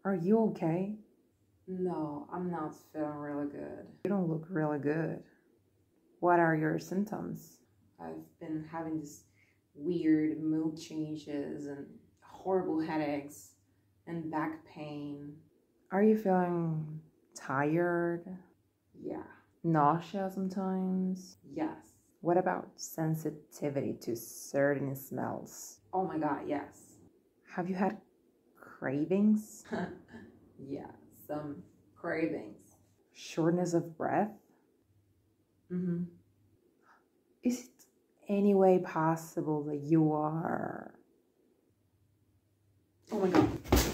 Are you okay? No, I'm not feeling really good. You don't look really good. What are your symptoms? I've been having this weird mood changes and horrible headaches and back pain. Are you feeling tired? Yeah. Nausea sometimes? Yes. What about sensitivity to certain smells? Oh my God, yes. Have you had cravings? Yeah, some cravings. Shortness of breath? Mm-hmm. Is it any way possible that you are... Oh my God.